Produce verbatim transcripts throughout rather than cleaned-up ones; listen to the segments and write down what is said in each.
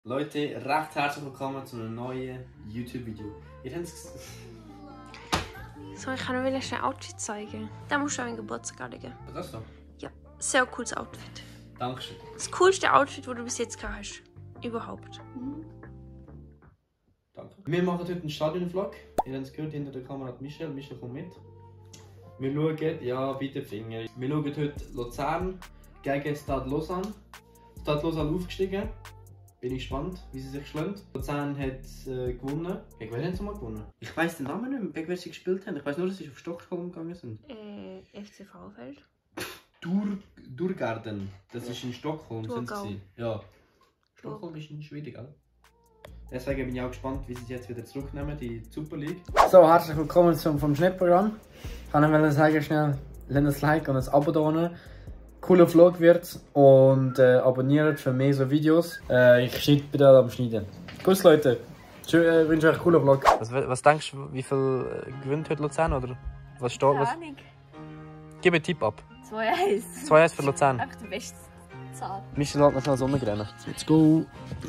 Leute, recht herzlich willkommen zu einem neuen YouTube-Video. Ihr habt es gesehen. So, ich kann noch schnell ein Outfit zeigen. Den musst du auch in den Geburtstag anlegen. Was ist das so? Ja, sehr cooles Outfit. Dankeschön. Das coolste Outfit, das du bis jetzt gehabt hast. Überhaupt. Mhm. Danke. Wir machen heute einen Stadion-Vlog. Ihr habt es gehört, hinter der Kamera hat Michel. Michel kommt mit. Wir schauen, ja, bitte Finger. Wir schauen heute Luzern gegen Stade Lausanne. Stade Lausanne aufgestiegen. Bin ich gespannt, wie sie sich schlägt. Luzern hat äh, gewonnen. Gegen wen haben sie mal gewonnen? Ich weiss den Namen nicht mehr, gegen wen sie gespielt haben. Ich weiss nur, dass sie auf Stockholm gegangen sind. Äh, F C Frauenfeld. Dur Durgarden. Das ist in Stockholm. Sind Thurgau. sie. Ja. Stockholm ist in Schweden, gell? Deswegen bin ich auch gespannt, wie sie es jetzt wieder zurücknehmen, die Super League. So, herzlich willkommen zum vom Schnittprogramm. Ich kann Ihnen sagen, schnell lasst ein Like und ein Abo da unten. Cooler Vlog wird und äh, abonniert für mehr so Videos. Äh, ich schneide bitte am Schneiden. Gut Leute, ich äh, wünsche euch einen coolen Vlog. Was, was denkst du, wie viel äh, gewinnt heute Luzern oder was steht? Was? Gib einen Tipp ab. zwei eins. zwei eins für Luzern. Einfach die beste Zahl. Michel hat noch schnell Sonne rennen. Let's go.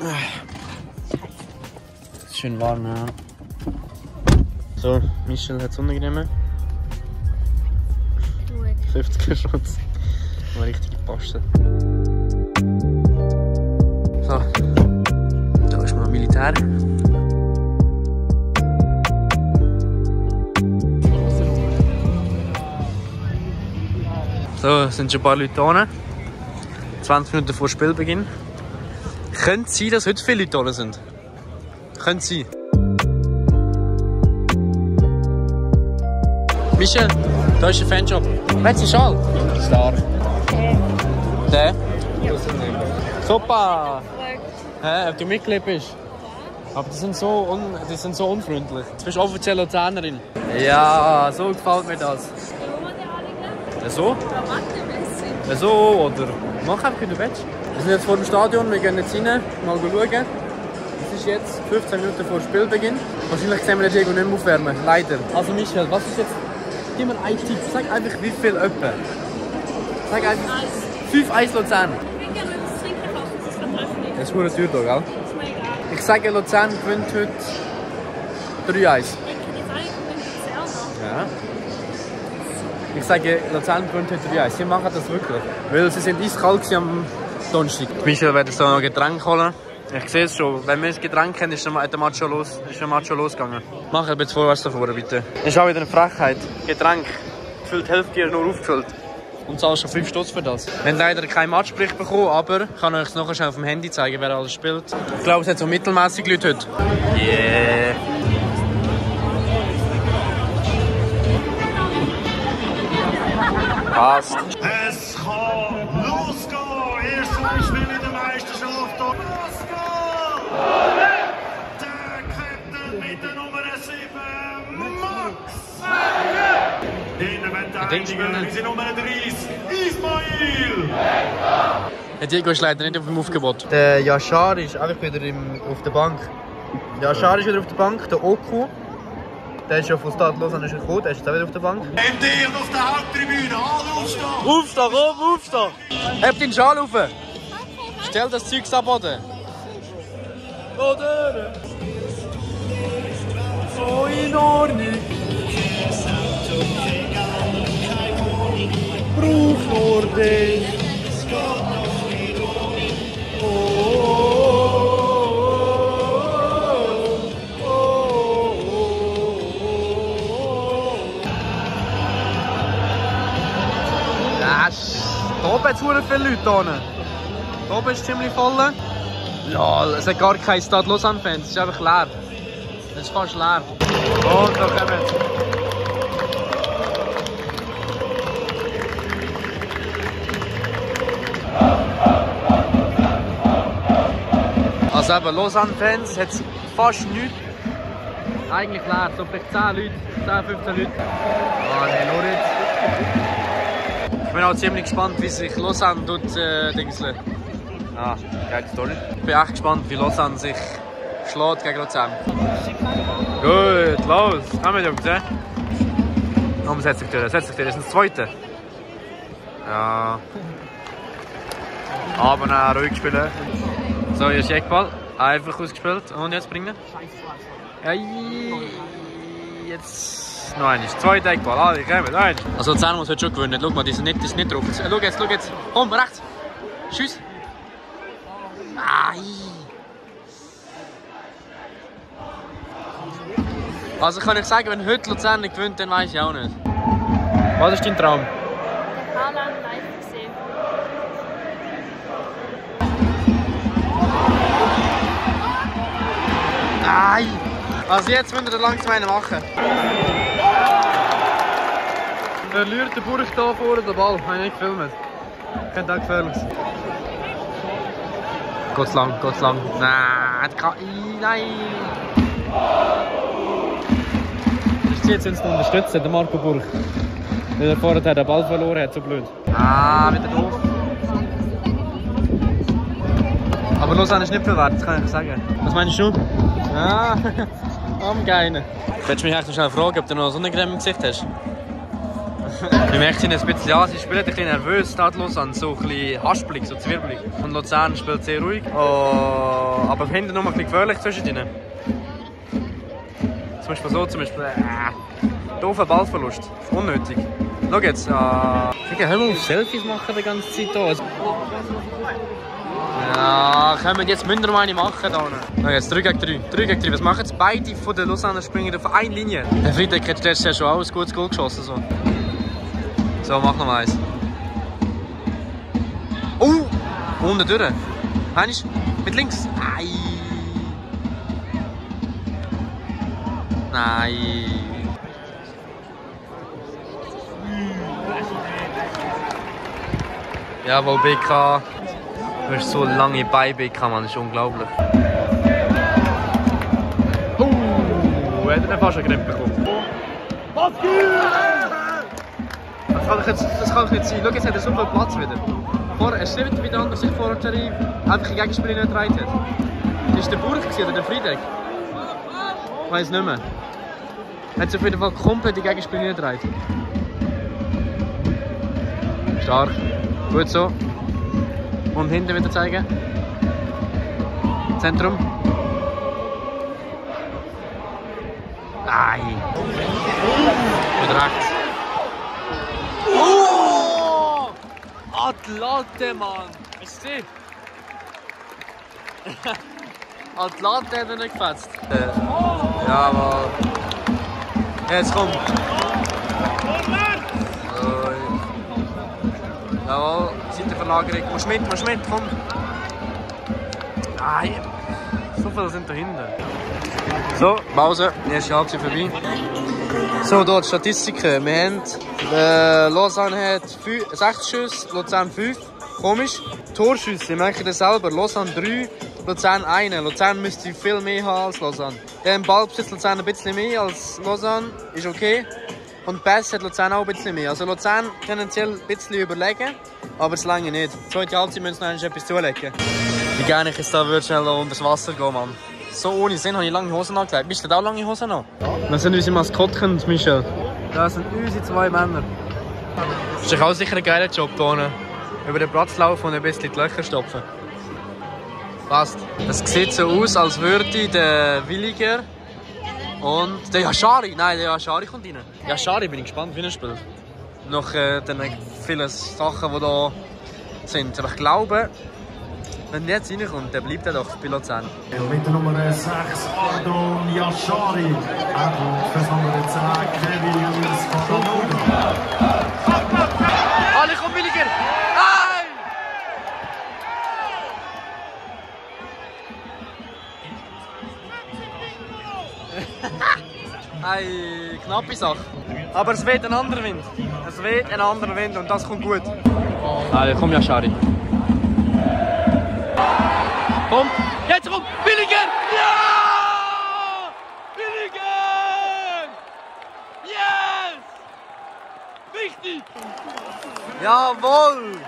Es ist schön warm, ja. So, Michel hat Sonne rennen. fünfziger Schutz. Mal richtig gepasst. So, da ist mal Militär. So, es sind schon ein paar Leute da. zwanzig Minuten vor Spielbeginn. Könnte es sein, dass heute viele Leute da sind? Könnte es sein. Michel, da ist ein Fanshop. Willst du einen Schal? Stark. Der? Ja. Super! Hä, ob du Mitglied bist? Aber die sind, so un die sind so unfreundlich. Jetzt bist du offiziell Luzernerin. Ja, so gefällt mir das. Ja, so? Ja, so oder? Mach einfach, wie du willst. Wir sind jetzt vor dem Stadion, wir gehen jetzt rein, mal schauen. Es ist jetzt fünfzehn Minuten vor Spielbeginn. Wahrscheinlich sehen wir den Diego nicht mehr aufwärmen, leider. Also Michel, was ist jetzt... Gib mir einen Tipp, sag einfach wie viel etwa. Sag einfach fünf eins Luzern. Das ist verdammt teuer, gell? Ich sage Luzern gewinnt heute drei eins. Ja. Ich sage Luzern gewinnt heute drei eins. Sie machen das wirklich. Weil sie sind eiskalt am Donnerstag. Michel wird so noch Getränk holen. Ich sehe es schon, wenn wir das Getränk haben, ist der Match schon, los, ist der Match schon losgegangen. Mach ein bisschen vorwärts davor, bitte. Das ist auch wieder eine Frechheit. Getränk. Gefühlt die Hälfte hier nur aufgefüllt. Und zahlst schon fünf Stutz für das. Wir haben leider keinen Matchbericht bekommen, aber ich kann euch nachher schon auf dem Handy zeigen, wer alles spielt. Ich glaube, es hat so mittelmäßig Leute heute. Yeah. Passt. Es kann losgehen! Erstes Spiel in der Meisterschaft. Losgehen! Der Captain mit der Nummer sieben, Max! Innenverteidiger ist die Nummer dreißig, Ismail! Der Diego ist leider nicht auf dem Aufgebot. Der Yashar ist einfach wieder im, auf der Bank. Yashar ist wieder auf der Bank, der Oku. Der ist schon von Stade Lausanne gekommen, der ist jetzt auch wieder auf der Bank. M D und auf der Haupttribüne, alle aufstehen! Aufstehen, komm, aufstehen! Heb den Schal auf! Stell das Zeug ab, oder? Oder? So in Ordnung! Braucht nur den! Da oben hat es viele Leute. Hier oben ist es ziemlich voll. Ja, es hat gar keine Stade Lausanne-Fans, es ist einfach leer. Es ist fast leer. Und da kommen wir. Also eben, Lausanne-Fans hat es fast nichts. Eigentlich leer, so vielleicht zehn Leute, zehn, fünfzehn Leute. Ah, nein, nur jetzt. Ich bin auch ziemlich gespannt, wie sich Lausanne tut, äh, Dingsle. Ah, geile Story. Ich bin echt gespannt, wie Lausanne sich schlägt gegen Luzern. Gut, los, haben wir ja gesehen. Komm, setz dich durch, setz dich durch, das ist das zweite. Ja. Aber noch ruhig spielen. So, hier ist Eckball. Einfach ausgespielt. Und jetzt bringen. Ja, jetzt noch eines. Zweiter Eckball. Alle kommen. Eins. Also Luzern muss heute schon gewinnen. Schau mal, die sind nicht, die sind nicht drauf. Schau jetzt, schau jetzt. Komm, rechts. Tschüss. Ai. Also kann ich sagen, wenn heute Luzern nicht gewinnt, dann weiß ich auch nicht. Was ist dein Traum? Haaland live gesehen. Nein! Also jetzt müsst ihr langsam einen machen. Verliert der Burg da vorne den Ball. Habe ich nicht gefilmt. Könnte auch gefährlich sein. Geht's lang, geht's lang. Nein, kann ich, nein! Ich ziehe jetzt uns unterstützen, der Marco Burg. Weil er vorher den Ball verloren hat, so blöd. Ah, wieder doof. Aber Lausanne ist nicht viel wert, das kann ich sagen. Was meinst du? Ah, am Geinen. Willst du mich echt noch schnell fragen, ob du noch Sonnencreme im Gesicht hast? Wir merken, sie ein bisschen an, sie spielen ein bisschen nervös, da Lausanne, so ein bisschen haspelig, so zwirbelig. Und Luzern spielt sehr ruhig, oh, aber hinten noch ein bisschen gefährlich zwischen ihnen. Zum Beispiel so, zum Beispiel, äh, doofer Ballverlust, unnötig. Schau jetzt, äh, hör mal auf Selfies machen die ganze Zeit hier. Also, ja, können wir jetzt müssen wir mal eine machen da. Schau jetzt, drei gegen drei, drei gegen drei. Was machen jetzt beide von den Lausanne springen auf eine Linie? Herr Friedeck hat letztes Jahr schon auch ein gutes Goal geschossen. So, so mach noch mal eins. Oh, unten durch. Meinst du? Mit links. Ei. Nein. Jawohl, B K. Du hast so lange bei B K, man, das ist unglaublich. Oh, er hat einen fast einen Grimm bekommen. Was das kann, jetzt, das kann doch nicht sein. Schau, jetzt hat er so viel Platz wieder. Vorher, er stimmt wieder an, dass sich vorher einfach ein Gegenspieler nicht getragen hat. Das war der Burg oder der Friedeck? Ich weiß nicht mehr. Er hat sich auf jeden Fall komplett die Gegenspieler nicht getragen. Stark. Gut so. Und hinten wieder zeigen. Zentrum. Nein. Wieder rechts. Oh! Atlante, Mann! Hast du gesehen? Atlante hat er nicht gefetzt. Äh, ja, aber. Jetzt kommt. Jawohl, Seitenverlagerung. Musst mit, musst mit, komm. Nein, so viele sind dahinter. So, Pause, erste Halbzeit vorbei. So, hier die Statistiken. Wir haben, äh, Lausanne hat sechs Schüsse, Luzern fünf. Komisch. Torschüsse, merkt ihr das selber. Lausanne drei, Luzern eins. Luzern müsste viel mehr haben als Lausanne. Ja, im Ballbesitz Luzern ein bisschen mehr als Lausanne, ist okay. Und Pass hat Luzern auch ein bisschen mehr. Also Luzern tendenziell ein bisschen überlegen, aber es lange nicht. Die zweite Halbzeit müssen wir noch etwas zulegen. Wie gerne ich jetzt da würde schnell unter das Wasser gehen, Mann. So ohne Sinn habe ich lange Hosen angelegt. Bist du da auch lange Hosen noch? Das sind unsere Maskottchen, Michel. Das sind unsere zwei Männer. Das ist auch sicher ein geiler Job hier unten. Über den Platz laufen und ein bisschen die Löcher stopfen. Passt. Es sieht so aus, als würde der Williger und der Yashari, nein, der Yashari kommt rein. Yashari, bin ich gespannt, wie er spielt. Noch äh, den vielen Sachen, die da sind. Aber ich glaube, wenn der jetzt reinkommt, dann bleibt er doch bei Luzern. Mit der Nummer sechs, Ardon Yashari. Und für das Nummer zehn, Kevin Skoroda. Alle kommen billiger! Nein! Eine knappe Sache. Aber es weht ein anderer Wind. Es weht ein anderer Wind und das kommt gut. Allez, komm Yashari. Komm, jetzt komm, Billiger! Ja! Billiger! Yes! Wichtig! Jawohl!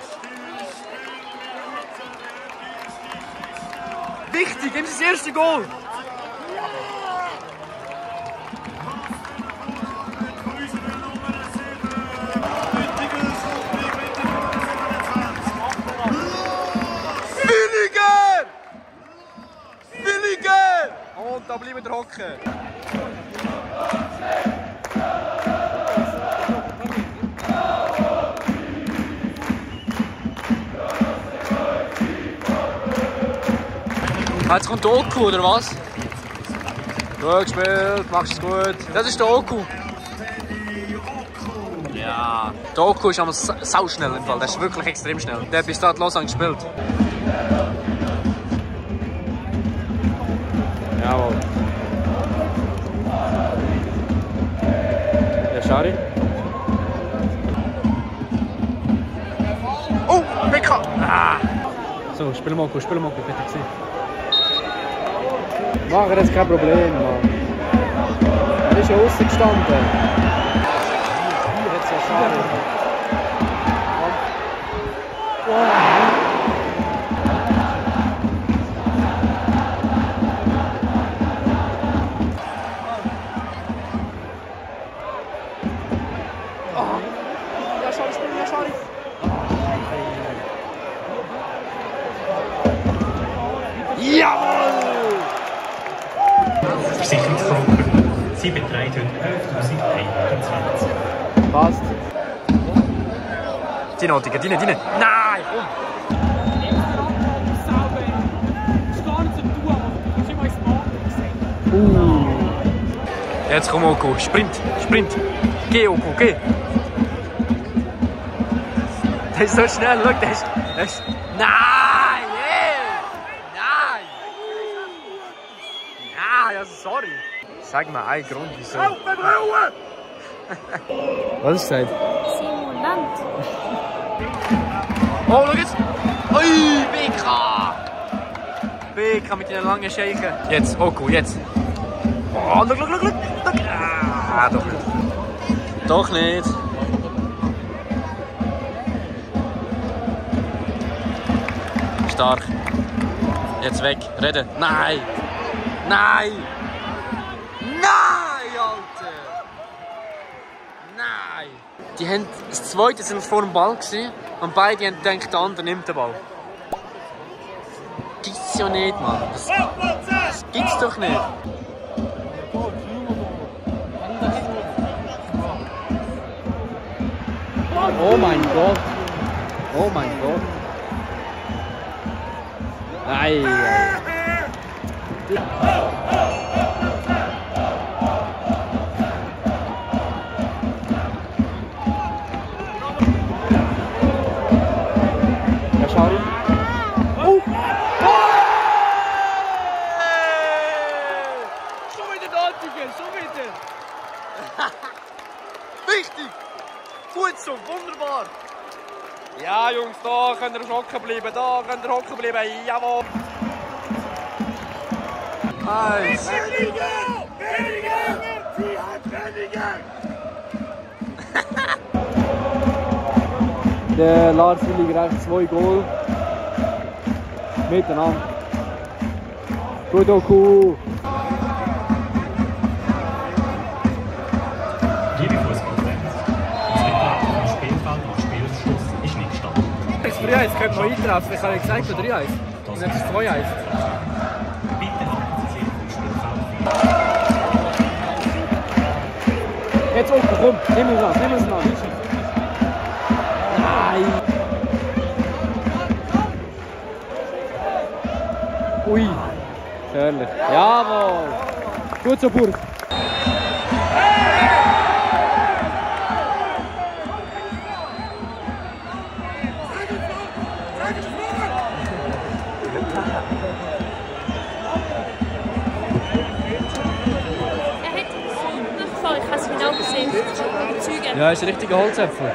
Wichtig, das ist das erste Goal! Und da bleiben wir hocken. Jetzt kommt der Oku, oder was? Gut gespielt, machst es gut. Das ist der Oku. Ja. Der Oku ist aber sau schnell im Fall. Der ist wirklich extrem schnell. Der hat bis da Lausanne gespielt. Jawohl. Der Schari. Oh, Mika! Ah. So, spiel Moko, spiel Moko, bitte gesehen. Machen das kein Problem, Mann. Er ist ja außen gestanden. Hier hat es ja Schari. Jawohl! Versicherungsbroker. Sie beträgt heute elftausendeinhundertzwanzig. Passt. Dino, Digga, Dino, Dino. Nein, komm! Uh. Jetzt komm, Oko. Sprint, Sprint. Geh, Oko, geh. Der ist so schnell, schau, der ist... Der ist nein! Yeah. Nein! Nein, also sorry. Sag mal einen Grund, wieso. Was ist das? Simulant. Oh, schau jetzt! Ui, B K! B K mit den langen Scheichen. Jetzt, Oku, jetzt. Oh, schau, schau, schau, schau. Ah, doch nicht. Doch nicht. Stark. Jetzt weg. Reden. Nein! Nein! Nein, Alter! Nein! Die haben, das zweite sind vor dem Ball gewesen, und beide haben gedacht, der andere nimmt den Ball. Gibt's ja nicht, Mann. Das, das gibt's doch nicht. Oh mein Gott! Oh mein Gott! Nein! Ja, schau dir. Oh! Schon wieder da, Digga, schon wieder! Wichtig! Gut so, wunderbar! Ja, Jungs, da könnt ihr hocken bleiben, da könnt ihr hocken bleiben, jawohl! Nice! Der Lars Willi gerecht zwei Goal. Miteinander. Gut, Oku! Liebe Fußballfans, das Spielfeld nach Spielschluss ist nicht gestanden. Das drei eins könnte man eintreffen. Ich habe ja gesagt, für drei eins. Und jetzt ist zwei eins. Bitte halten Sie sich vom Spielfeld. Jetzt Oku, komm, nimm es an, nimm es an. Nein! Ui, herrlich. Jawohl! Gut so, Burg. Ich habe es genau gesehen. Überzeugen. Ja, ist ein richtiger Holzäpfel.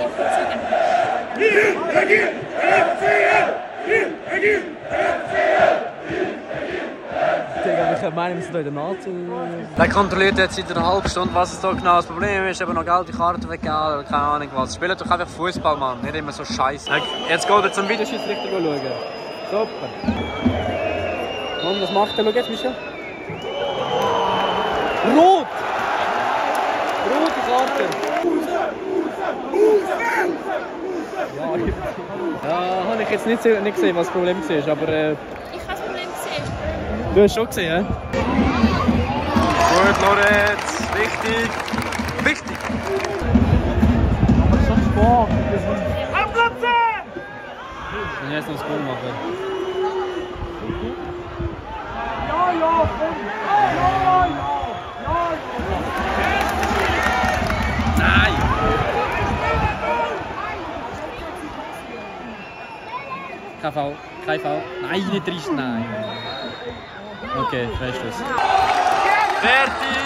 Ich meine, wir sind hier in der Nazi. Der kontrolliert jetzt seit einer halben Stunde, was es da genau das Problem ist. Eben noch gelbe Karten weggeben oder keine Ahnung was. Spielt doch einfach Fußball, Mann. Nicht immer so scheiße. Jetzt geht er zum Videoschiedsrichter schauen. Super. Und was macht er? Schau jetzt, Michel. Rot! Rote Karte! Ja, ja habe ich jetzt nicht, nicht gesehen, was das Problem war, aber... Äh, Ich habe das Problem gesehen. Du hast schon gesehen, ja? Gut, Lorenz. Wichtig. Wichtig. Aber so Sport. Abplatzen! Ich will jetzt noch das Goal machen. Ja, ja, komm. Ja, ja, ja. Nein! Kein Foul. Kein Foul. Nein, nicht trist, nein. Okay, Freistoß. Fertig!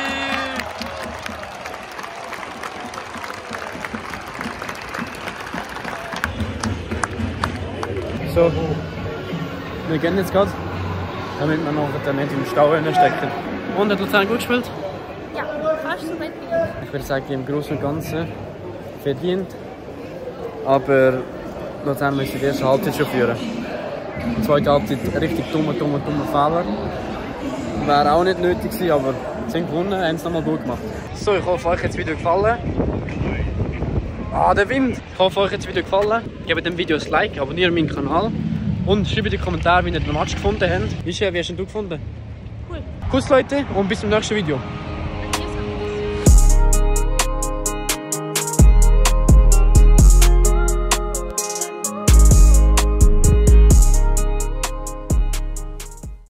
So, wir gehen jetzt gerade, damit wir noch nicht im Stau stecken. Und hat Luzern gut gespielt? Ja, fast so weit. Ich würde sagen, im Großen und Ganzen verdient. Aber Luzern müsste die erste Halbzeit schon führen. Die zweite Halbzeit richtig dummer, dummer, dummer Fehler. Wäre auch nicht nötig gewesen, aber sie sind gewonnen, haben es nochmal gut gemacht. So, ich hoffe, euch hat das Video gefallen. Ah, der Wind! Ich hoffe, euch hat das Video gefallen. Gebt dem Video ein Like, abonniert meinen Kanal und schreibt in die Kommentare, wie ihr den Match gefunden habt. Michelle, wie hast du ihn gefunden? Cool. Kuss, Leute, und bis zum nächsten Video.